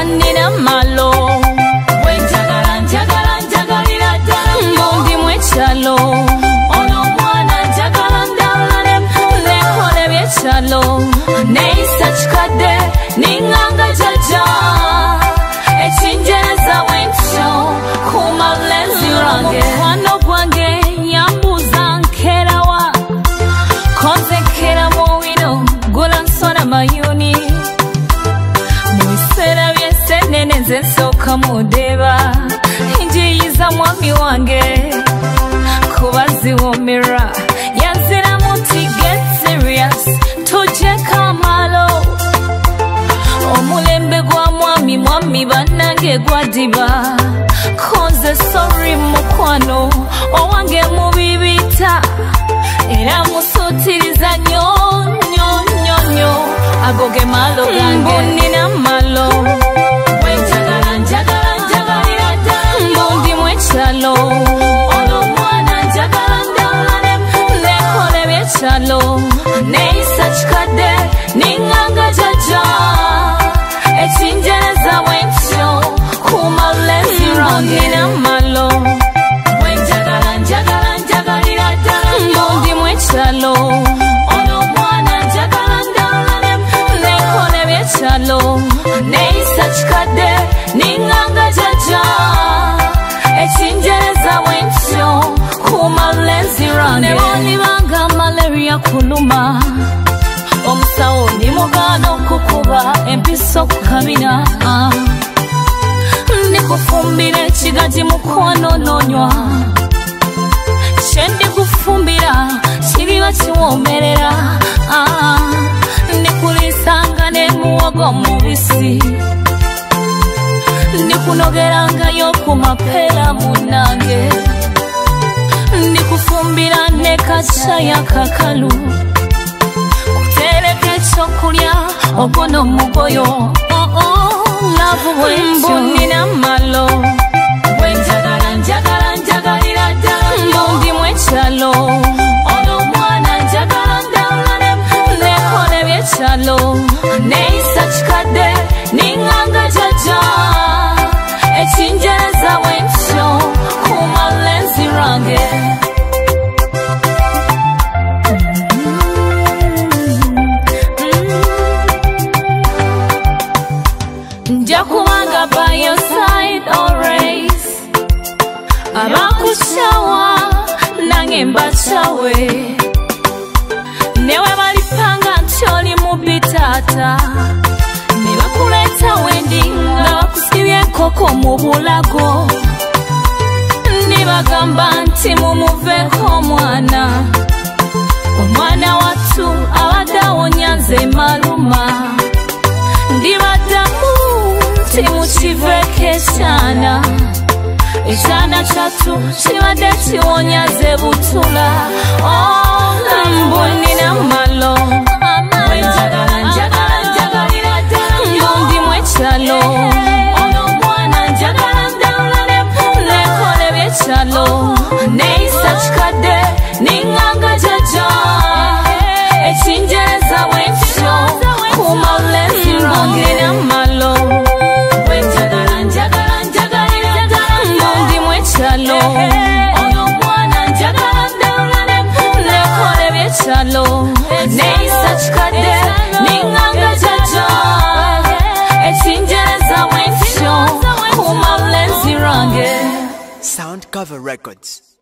nina Amaalo wenjagala njagala njagalira ddala mbundi mwekyalo ono omwana njagala ndawulane nekole byekyalo neyisa kikadde ninganga jjajja ekinjereza wentyo kuma lenzi lwange mukwano gwange yambuuza nkerawa koze nkera mu wino gula nsona mayuni mu biseera by'essenene nze nsooka mudeeba njiyiza mwami wange kuba ziwumirwa yanziramu nti get serious tujjeko Amaalo omulembe gwa mwami bannange gwadiba koze sorry mukwano owange mubibita era musuutiriza nnyo agoge Amaalo gange nina Amaalo wenjagala njagala njagalira ddala mbundi mwekyalo ono omwana njagala ndawulane nekole byekyalo neyisa kikadde ninganga jjajja ekinjereza wentyo kuma lenzi lwange nina Amaalo wenjagala njagala njagalira ddala mbundi mwekyalo ono omwana njagala ndawulane nekole byekyalo neyisa kikadde ninganga jjajja ekinjereza wentyo kuma lenzi lwange nebonibanga malaria kuluma omusawo ndimugaana okukuba empiso okukamina ndikufumbira ekigagi mukwano nonywa kyendikufumbira kiriba kiwoomerera ndikuliisanga n'emuwogo mubisi ndikunogerangayo ku mapeera munnange ndikufumbira ne kacaya kakalu kutereka ekyokulya ogono mugoyo laavu bwentyo nina Amaalo wenjagala njagala njagalira ddala mbundi mwekyalo ono omwana njagala ndawulane nekole byekyalo neyisa kikadde ninganga jjajja ekinjereza wentyo kuma lenzi lwange nja kubanga by your side always abakukyawa nange mbakyawe newe balipanga nti oli mubbi taata ne bakuleeta wendi nga bakusibye enkoko mu bulago nibagamba nti mumuveeko omwana wattu abadde awonya nze maluma ndibaddamu nti mukiveeko ekyana kyattu kibadde kiwonya ze butula mbu nina Amaalo wenjagala njagala njagalira ddala mbundi mwekyalo ono omwana njagala ndawulane nekole byekyalo neyisa kikadde ninganga jjajja ekinjereza wentyo kuma lenzi lwange nina Amaalo wenjagala njagala njagalira ddala mbundi mwekyalo ono omwana njagala ndawulane nekole byekyalo neyisa kikadde ninganga jjajja ekinjereza wentyo kuma lenzi lwange Sound Cover Records.